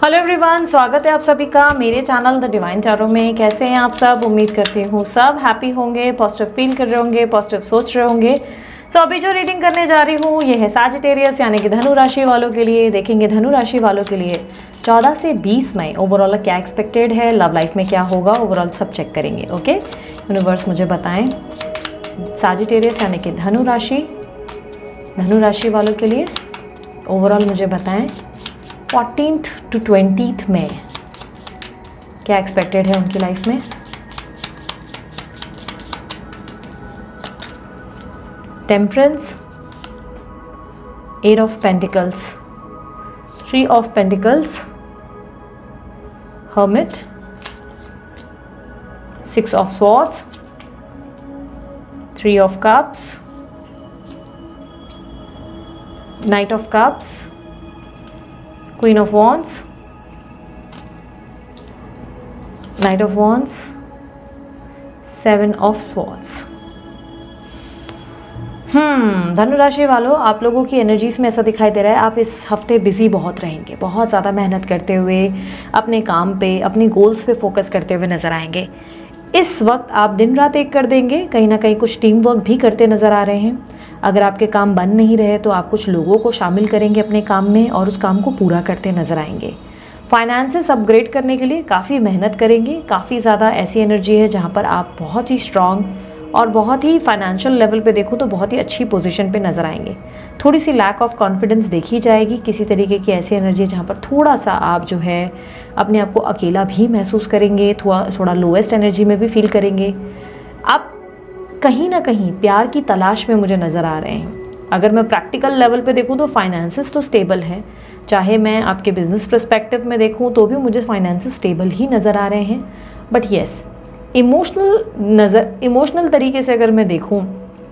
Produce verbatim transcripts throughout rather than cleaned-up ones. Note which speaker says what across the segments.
Speaker 1: Hello everyone, स्वागत है आप सभी का मेरे चैनल द डिवाइन टैरो में। कैसे हैं आप सब? उम्मीद करती हूँ सब हैप्पी होंगे, पॉजिटिव फील कर रहे होंगे, पॉजिटिव सोच रहे होंगे। सो so, अभी जो रीडिंग करने जा रही हूँ ये है सैजिटेरियस यानी कि धनु राशि वालों के लिए। देखेंगे धनु राशि वालों के लिए चौदह से बीस मई ओवरऑल क्या एक्सपेक्टेड है, लव लाइफ में क्या होगा, ओवरऑल सब चेक करेंगे। ओके यूनिवर्स मुझे बताएं सैजिटेरियस यानी कि धनु राशि धनु राशि वालों के लिए ओवरऑल मुझे बताएं फोर्टीन्थ टू ट्वेंटीथ में क्या एक्सपेक्टेड है उनकी लाइफ में। Temperance, eight of pentacles, three of pentacles, hermit, six of swords, three of cups, knight of cups, Queen of Wands, Knight of Wands, Seven of Swords। हम्म धनु राशि वालों, आप लोगों की एनर्जीज में ऐसा दिखाई दे रहा है आप इस हफ्ते बिजी बहुत रहेंगे, बहुत ज़्यादा मेहनत करते हुए अपने काम पे, अपनी गोल्स पे फोकस करते हुए नज़र आएंगे। इस वक्त आप दिन रात एक कर देंगे, कहीं ना कहीं कुछ टीम वर्क भी करते नज़र आ रहे हैं। अगर आपके काम बन नहीं रहे तो आप कुछ लोगों को शामिल करेंगे अपने काम में और उस काम को पूरा करते नजर आएंगे। फाइनेंसेस अपग्रेड करने के लिए काफ़ी मेहनत करेंगे। काफ़ी ज़्यादा ऐसी एनर्जी है जहां पर आप बहुत ही स्ट्रांग और बहुत ही फाइनेंशियल लेवल पे देखूं तो बहुत ही अच्छी पोजीशन पे नज़र आएंगे। थोड़ी सी लैक ऑफ कॉन्फिडेंस देखी जाएगी, किसी तरीके की ऐसी एनर्जी जहाँ पर थोड़ा सा आप जो है अपने आप को अकेला भी महसूस करेंगे, थोड़ा थोड़ा लोएस्ट एनर्जी में भी फील करेंगे। आप कहीं ना कहीं प्यार की तलाश में मुझे नज़र आ रहे हैं। अगर मैं प्रैक्टिकल लेवल पे देखूं तो फाइनेंसेस तो स्टेबल हैं, चाहे मैं आपके बिजनेस पर्सपेक्टिव में देखूं तो भी मुझे फाइनेंसेस स्टेबल ही नज़र आ रहे हैं। बट येस, इमोशनल नज़र इमोशनल तरीके से अगर मैं देखूं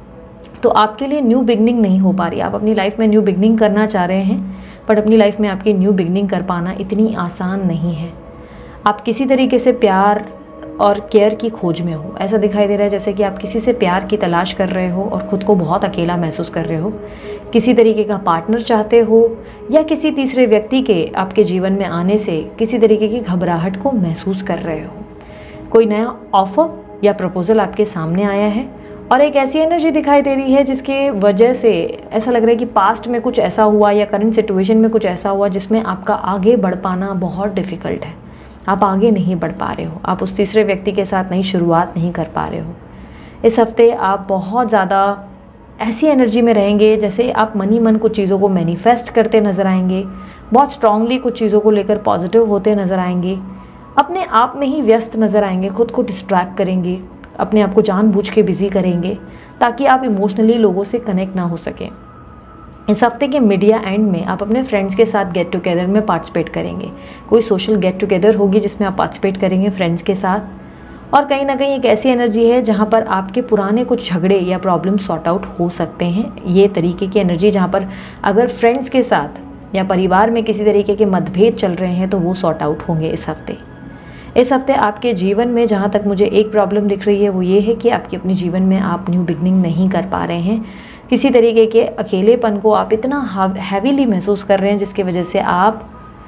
Speaker 1: तो आपके लिए न्यू बिगनिंग नहीं हो पा रही। आप अपनी लाइफ में न्यू बिगनिंग करना चाह रहे हैं बट अपनी लाइफ में आपकी न्यू बिगनिंग कर पाना इतनी आसान नहीं है। आप किसी तरीके से प्यार और केयर की खोज में हो। ऐसा दिखाई दे रहा है जैसे कि आप किसी से प्यार की तलाश कर रहे हो और ख़ुद को बहुत अकेला महसूस कर रहे हो। किसी तरीके का पार्टनर चाहते हो या किसी तीसरे व्यक्ति के आपके जीवन में आने से किसी तरीके की घबराहट को महसूस कर रहे हो। कोई नया ऑफर या प्रपोज़ल आपके सामने आया है और एक ऐसी एनर्जी दिखाई दे रही है जिसके वजह से ऐसा लग रहा है कि पास्ट में कुछ ऐसा हुआ या करंट सिचुएशन में कुछ ऐसा हुआ जिसमें आपका आगे बढ़ पाना बहुत डिफ़िकल्ट है। आप आगे नहीं बढ़ पा रहे हो, आप उस तीसरे व्यक्ति के साथ नई शुरुआत नहीं कर पा रहे हो। इस हफ्ते आप बहुत ज़्यादा ऐसी एनर्जी में रहेंगे जैसे आप मन ही मन कुछ चीज़ों को मैनिफेस्ट करते नज़र आएंगे, बहुत स्ट्रांगली कुछ चीज़ों को लेकर पॉजिटिव होते नज़र आएंगे, अपने आप में ही व्यस्त नज़र आएंगे, खुद को डिस्ट्रैक्ट करेंगे, अपने आप को जानबूझ के बिजी करेंगे ताकि आप इमोशनली लोगों से कनेक्ट ना हो सकें। इस हफ्ते के मीडिया एंड में आप अपने फ्रेंड्स के साथ गेट टुगेदर में पार्टिसिपेट करेंगे। कोई सोशल गेट टुगेदर होगी जिसमें आप पार्टिसिपेट करेंगे फ्रेंड्स के साथ। और कहीं ना कहीं एक ऐसी एनर्जी है जहां पर आपके पुराने कुछ झगड़े या प्रॉब्लम सॉर्ट आउट हो सकते हैं। ये तरीके की एनर्जी जहां पर अगर फ्रेंड्स के साथ या परिवार में किसी तरीके के मतभेद चल रहे हैं तो वो सॉर्ट आउट होंगे इस हफ्ते। इस हफ्ते आपके जीवन में जहाँ तक मुझे एक प्रॉब्लम दिख रही है वो ये है कि आपके अपने जीवन में आप न्यू बिगनिंग नहीं कर पा रहे हैं। किसी तरीके के अकेलेपन को आप इतना हैवीली महसूस कर रहे हैं जिसकी वजह से आप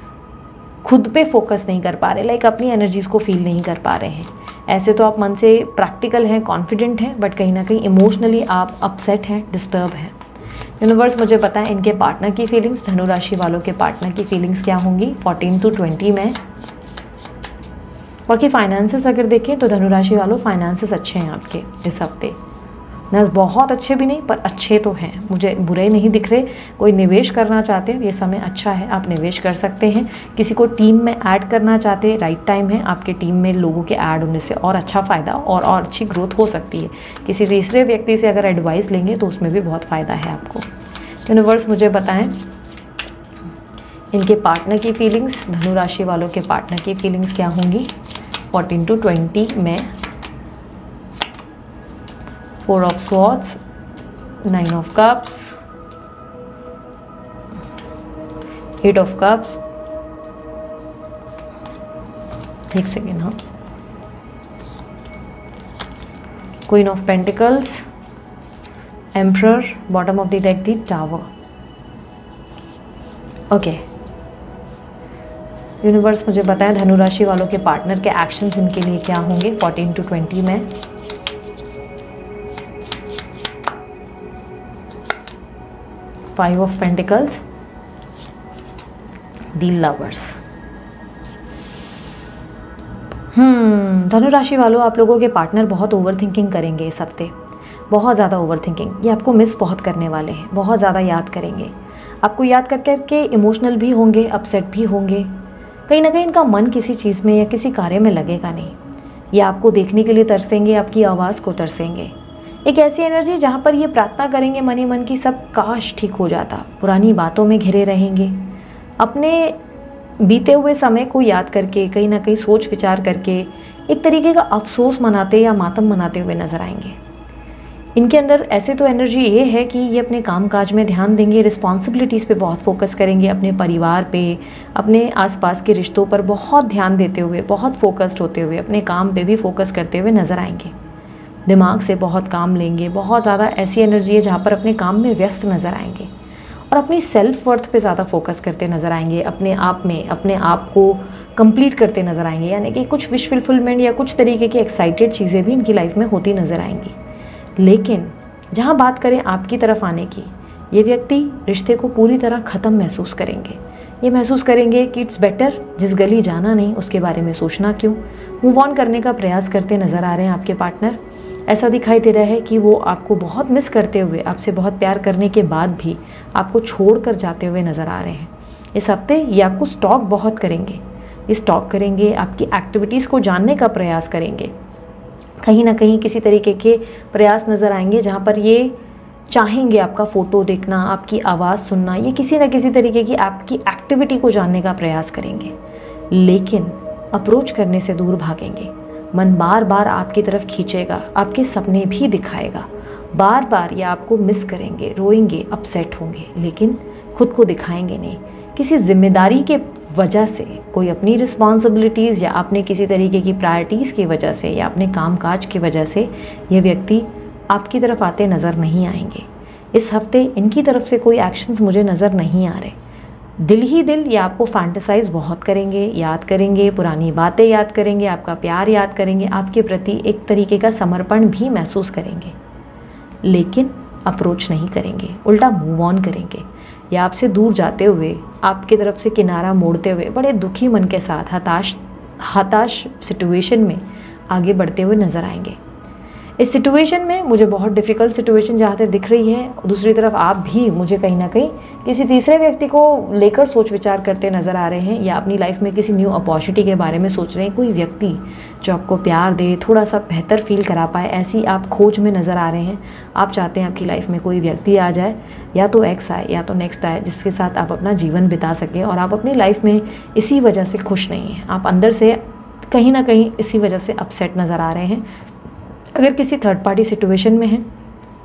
Speaker 1: खुद पे फोकस नहीं कर पा रहे, लाइक अपनी एनर्जीज़ को फील नहीं कर पा रहे हैं। ऐसे तो आप मन से प्रैक्टिकल हैं, कॉन्फिडेंट हैं, बट कहीं ना कहीं इमोशनली आप अपसेट हैं, डिस्टर्ब हैं। यूनिवर्स मुझे बताएं इनके पार्टनर की फीलिंग्स, धनु राशि वालों के पार्टनर की फीलिंग्स क्या होंगी फोर्टीन टू ट्वेंटी में। बाकी फाइनेंसेस अगर देखें तो धनु राशि वालों फाइनेंसेस अच्छे हैं आपके इस हफ्ते। न बहुत अच्छे भी नहीं पर अच्छे तो हैं, मुझे बुरे नहीं दिख रहे। कोई निवेश करना चाहते हैं ये समय अच्छा है, आप निवेश कर सकते हैं। किसी को टीम में ऐड करना चाहते हैं राइट टाइम है। आपके टीम में लोगों के ऐड होने से और अच्छा फ़ायदा और और अच्छी ग्रोथ हो सकती है। किसी तीसरे व्यक्ति से अगर एडवाइस लेंगे तो उसमें भी बहुत फ़ायदा है आपको। यूनिवर्स मुझे बताएं इनके पार्टनर की फीलिंग्स, धनु राशि वालों के पार्टनर की फीलिंग्स क्या होंगी फोर्टीन टू ट्वेंटी में। Four of swords, nine of cups, eight of cups. एक सेकेंड, हाँ, queen of pentacles, emperor, bottom of the deck the tower. Okay, universe मुझे बताएं धनु राशि वालों के पार्टनर के एक्शंस इनके लिए क्या होंगे फोर्टीन टू ट्वेंटी में। Five of pentacles, the lovers. हम्म धनु राशि वालों, आप लोगों के पार्टनर बहुत ओवर थिंकिंग करेंगे इस हफ्ते, बहुत ज़्यादा ओवर थिंकिंग। ये आपको मिस बहुत करने वाले हैं, बहुत ज़्यादा याद करेंगे। आपको याद कर करके इमोशनल भी होंगे, अपसेट भी होंगे। कहीं ना कहीं इनका मन किसी चीज़ में या किसी कार्य में लगेगा नहीं। ये आपको देखने के लिए तरसेंगे, आपकी आवाज़ को तरसेंगे। एक ऐसी एनर्जी जहाँ पर ये प्रार्थना करेंगे मन ही मन की, सब काश ठीक हो जाता। पुरानी बातों में घिरे रहेंगे, अपने बीते हुए समय को याद करके, कहीं ना कहीं सोच विचार करके एक तरीके का अफसोस मनाते या मातम मनाते हुए नजर आएंगे। इनके अंदर ऐसे तो एनर्जी ये है कि ये अपने काम काज में ध्यान देंगे, रिस्पॉन्सिबिलिटीज़ पे बहुत फोकस करेंगे, अपने परिवार पे, अपने आसपास के रिश्तों पर बहुत ध्यान देते हुए, बहुत फोकस्ड होते हुए, अपने काम पे भी फोकस करते हुए नज़र आएंगे। दिमाग से बहुत काम लेंगे, बहुत ज़्यादा ऐसी एनर्जी है जहाँ पर अपने काम में व्यस्त नज़र आएंगे और अपनी सेल्फ वर्थ पे ज़्यादा फोकस करते नज़र आएंगे। अपने आप में अपने आप को कंप्लीट करते नज़र आएंगे, यानी कि कुछ विश फुलफिलमेंट या कुछ तरीके की एक्साइटेड चीज़ें भी इनकी लाइफ में होती नज़र आएंगी। लेकिन जहाँ बात करें आपकी तरफ आने की, ये व्यक्ति रिश्ते को पूरी तरह ख़त्म महसूस करेंगे। ये महसूस करेंगे कि इट्स बेटर जिस गली जाना नहीं उसके बारे में सोचना क्यों। मूव ऑन करने का प्रयास करते नज़र आ रहे हैं आपके पार्टनर। ऐसा दिखाई दे रहा है कि वो आपको बहुत मिस करते हुए, आपसे बहुत प्यार करने के बाद भी आपको छोड़ कर जाते हुए नज़र आ रहे हैं। इस हफ्ते ये आपको स्टॉक बहुत करेंगे, ये स्टॉक करेंगे, आपकी एक्टिविटीज़ को जानने का प्रयास करेंगे। कहीं ना कहीं किसी तरीके के प्रयास नज़र आएंगे जहाँ पर ये चाहेंगे आपका फ़ोटो देखना, आपकी आवाज़ सुनना, ये किसी न किसी तरीके की आपकी एक्टिविटी को जानने का प्रयास करेंगे। लेकिन अप्रोच करने से दूर भागेंगे। मन बार बार आपकी तरफ खींचेगा, आपके सपने भी दिखाएगा, बार बार ये आपको मिस करेंगे, रोएंगे, अपसेट होंगे, लेकिन खुद को दिखाएंगे नहीं। किसी जिम्मेदारी के वजह से, कोई अपनी रिस्पॉन्सिबिलिटीज़ या अपने किसी तरीके की प्रायोरिटीज़ की वजह से या अपने कामकाज की वजह से ये व्यक्ति आपकी तरफ आते नज़र नहीं आएंगे। इस हफ्ते इनकी तरफ से कोई एक्शंस मुझे नज़र नहीं आ रहे। दिल ही दिल ये आपको फैंटेसाइज बहुत करेंगे, याद करेंगे, पुरानी बातें याद करेंगे, आपका प्यार याद करेंगे, आपके प्रति एक तरीके का समर्पण भी महसूस करेंगे, लेकिन अप्रोच नहीं करेंगे, उल्टा मूव ऑन करेंगे। या आपसे दूर जाते हुए, आपकी तरफ से किनारा मोड़ते हुए बड़े दुखी मन के साथ हताश हताश सिचुएशन में आगे बढ़ते हुए नज़र आएंगे। इस सिचुएशन में मुझे बहुत डिफ़िकल्ट सिचुएशन जहाँ तक दिख रही है, दूसरी तरफ आप भी मुझे कहीं ना कहीं किसी तीसरे व्यक्ति को लेकर सोच विचार करते नज़र आ रहे हैं या अपनी लाइफ में किसी न्यू अपॉर्चुनिटी के बारे में सोच रहे हैं। कोई व्यक्ति जो आपको प्यार दे, थोड़ा सा बेहतर फील करा पाए, ऐसी आप खोज में नज़र आ रहे हैं। आप चाहते हैं आपकी लाइफ में कोई व्यक्ति आ जाए, या तो एक्स आए या तो नेक्स्ट आए, जिसके साथ आप अपना जीवन बिता सकें, और आप अपनी लाइफ में इसी वजह से खुश नहीं हैं। आप अंदर से कहीं ना कहीं इसी वजह से अपसेट नज़र आ रहे हैं। अगर किसी थर्ड पार्टी सिचुएशन में हैं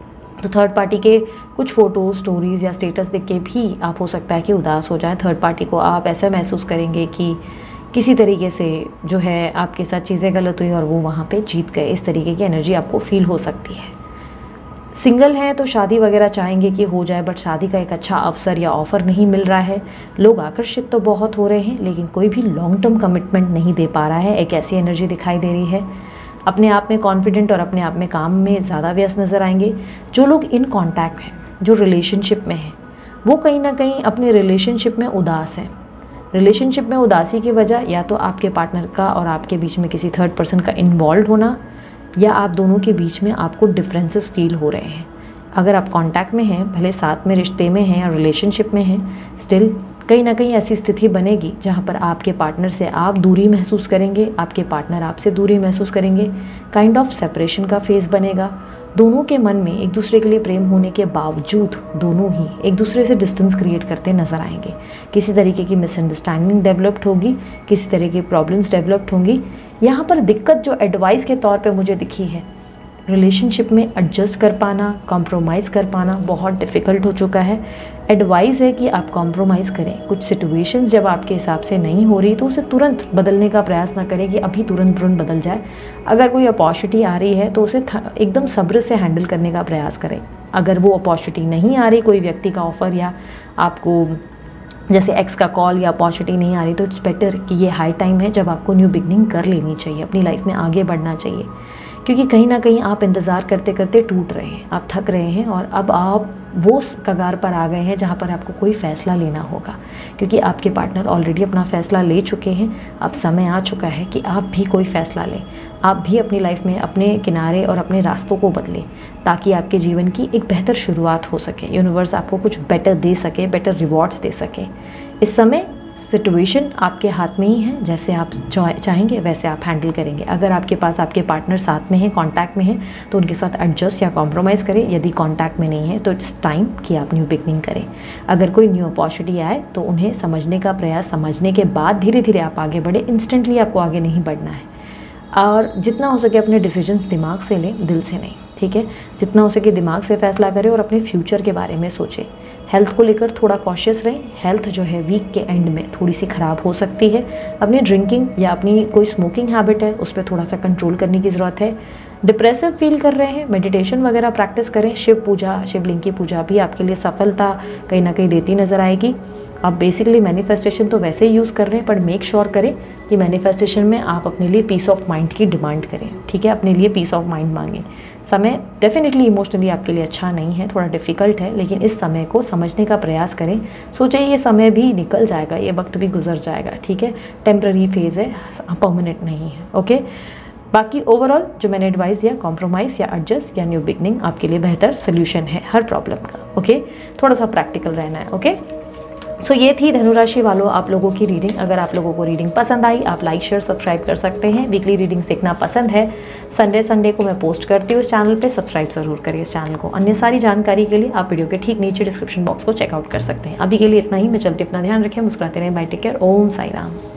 Speaker 1: तो थर्ड पार्टी के कुछ फ़ोटो, स्टोरीज़ या स्टेटस देख के भी आप हो सकता है कि उदास हो जाएं। थर्ड पार्टी को आप ऐसा महसूस करेंगे कि किसी तरीके से जो है आपके साथ चीज़ें गलत हुई और वो वहाँ पे जीत गए, इस तरीके की एनर्जी आपको फील हो सकती है। सिंगल हैं तो शादी वगैरह चाहेंगे कि हो जाए, बट शादी का एक अच्छा अवसर या ऑफ़र नहीं मिल रहा है। लोग आकर्षित तो बहुत हो रहे हैं, लेकिन कोई भी लॉन्ग टर्म कमिटमेंट नहीं दे पा रहा है। एक ऐसी एनर्जी दिखाई दे रही है। अपने आप में कॉन्फिडेंट और अपने आप में काम में ज़्यादा व्यस्त नज़र आएंगे। जो लोग इन कांटेक्ट हैं, जो रिलेशनशिप में हैं, वो कहीं ना कहीं अपने रिलेशनशिप में उदास हैं। रिलेशनशिप में उदासी की वजह या तो आपके पार्टनर का और आपके बीच में किसी थर्ड पर्सन का इन्वॉल्व होना, या आप दोनों के बीच में आपको डिफरेंसेस फील हो रहे हैं। अगर आप कांटेक्ट में हैं, भले साथ में रिश्ते में हैं या रिलेशनशिप में हैं, स्टिल कहीं ना कहीं ऐसी स्थिति बनेगी जहाँ पर आपके पार्टनर से आप दूरी महसूस करेंगे, आपके पार्टनर आपसे दूरी महसूस करेंगे। काइंड ऑफ सेपरेशन का फेज़ बनेगा। दोनों के मन में एक दूसरे के लिए प्रेम होने के बावजूद दोनों ही एक दूसरे से डिस्टेंस क्रिएट करते नज़र आएंगे। किसी तरीके की मिसअंडरस्टैंडिंग डेवलप्ड होगी, किसी तरह की प्रॉब्लम्स डेवलप्ड होंगी। यहाँ पर दिक्कत जो एडवाइस के तौर पे मुझे दिखी है, रिलेशनशिप में एडजस्ट कर पाना, कॉम्प्रोमाइज़ कर पाना बहुत डिफ़िकल्ट हो चुका है। एडवाइस है कि आप कॉम्प्रोमाइज़ करें। कुछ सिचुएशंस जब आपके हिसाब से नहीं हो रही तो उसे तुरंत बदलने का प्रयास ना करें कि अभी तुरंत तुरंत बदल जाए। अगर कोई अपॉर्चुनिटी आ रही है तो उसे एकदम सब्र से हैंडल करने का प्रयास करें। अगर वो अपॉर्चुनिटी नहीं आ रही, कोई व्यक्ति का ऑफ़र या आपको जैसे एक्स का कॉल या अपॉर्चुनिटी नहीं आ रही, तो इट्स बेटर कि ये हाई टाइम है जब आपको न्यू बिगनिंग कर लेनी चाहिए, अपनी लाइफ में आगे बढ़ना चाहिए। क्योंकि कहीं ना कहीं आप इंतज़ार करते करते टूट रहे हैं, आप थक रहे हैं और अब आप वो कगार पर आ गए हैं जहाँ पर आपको कोई फ़ैसला लेना होगा, क्योंकि आपके पार्टनर ऑलरेडी अपना फ़ैसला ले चुके हैं। अब समय आ चुका है कि आप भी कोई फ़ैसला लें, आप भी अपनी लाइफ में अपने किनारे और अपने रास्तों को बदलें, ताकि आपके जीवन की एक बेहतर शुरुआत हो सके, यूनिवर्स आपको कुछ बेटर दे सके, बेटर रिवॉर्ड्स दे सके। इस समय सिचुएशन आपके हाथ में ही है, जैसे आप चाहेंगे वैसे आप हैंडल करेंगे। अगर आपके पास आपके पार्टनर साथ में हैं, कांटेक्ट में हैं, तो उनके साथ एडजस्ट या कॉम्प्रोमाइज़ करें। यदि कांटेक्ट में नहीं है तो इट्स टाइम कि आप न्यू बिगनिंग करें। अगर कोई न्यू अपॉर्चुनिटी आए तो उन्हें समझने का प्रयास, समझने के बाद धीरे धीरे आप आगे बढ़े। इंस्टेंटली आपको आगे नहीं बढ़ना है, और जितना हो सके अपने डिसीजंस दिमाग से लें, दिल से नहीं, ठीक है। जितना हो सके दिमाग से फैसला करें और अपने फ्यूचर के बारे में सोचें। हेल्थ को लेकर थोड़ा कॉशियस रहें। हेल्थ जो है वीक के एंड में थोड़ी सी ख़राब हो सकती है। अपनी ड्रिंकिंग या अपनी कोई स्मोकिंग हैबिट है उस पर थोड़ा सा कंट्रोल करने की ज़रूरत है। डिप्रेसिव फील कर रहे हैं, मेडिटेशन वगैरह प्रैक्टिस करें। शिव पूजा, शिवलिंग की पूजा भी आपके लिए सफलता कहीं ना कहीं देती नज़र आएगी। आप बेसिकली मैनिफेस्टेशन तो वैसे ही यूज़ कर रहे हैं, पर मेक श्योर करें कि मैनिफेस्टेशन में आप अपने लिए पीस ऑफ माइंड की डिमांड करें, ठीक है। अपने लिए पीस ऑफ माइंड मांगें। समय डेफिनेटली इमोशनली आपके लिए अच्छा नहीं है, थोड़ा डिफ़िकल्ट है, लेकिन इस समय को समझने का प्रयास करें। सोचें ये समय भी निकल जाएगा, ये वक्त भी गुजर जाएगा, ठीक है। टेम्प्रेरी फेज़ है, परमानेंट नहीं है, ओके। बाकी ओवरऑल जो मैंने एडवाइस दिया, कॉम्प्रोमाइज़ या एडजस्ट या न्यू बिगनिंग आपके लिए बेहतर सोल्यूशन है हर प्रॉब्लम का, ओके। थोड़ा सा प्रैक्टिकल रहना है, ओके। सो so, ये थी धनु राशि वालों आप लोगों की रीडिंग। अगर आप लोगों को रीडिंग पसंद आई, आप लाइक शेयर सब्सक्राइब कर सकते हैं। वीकली रीडिंग्स देखना पसंद है, संडे संडे को मैं पोस्ट करती हूँ इस चैनल पे, सब्सक्राइब ज़रूर करिए इस चैनल को। अन्य सारी जानकारी के लिए आप वीडियो के ठीक नीचे डिस्क्रिप्शन बॉक्स को चेकआउट कर सकते हैं। अभी के लिए इतना ही, मैं चलती, अपना ध्यान रखें, मुस्कुराते रहें, bye, take care, Om Sai Ram.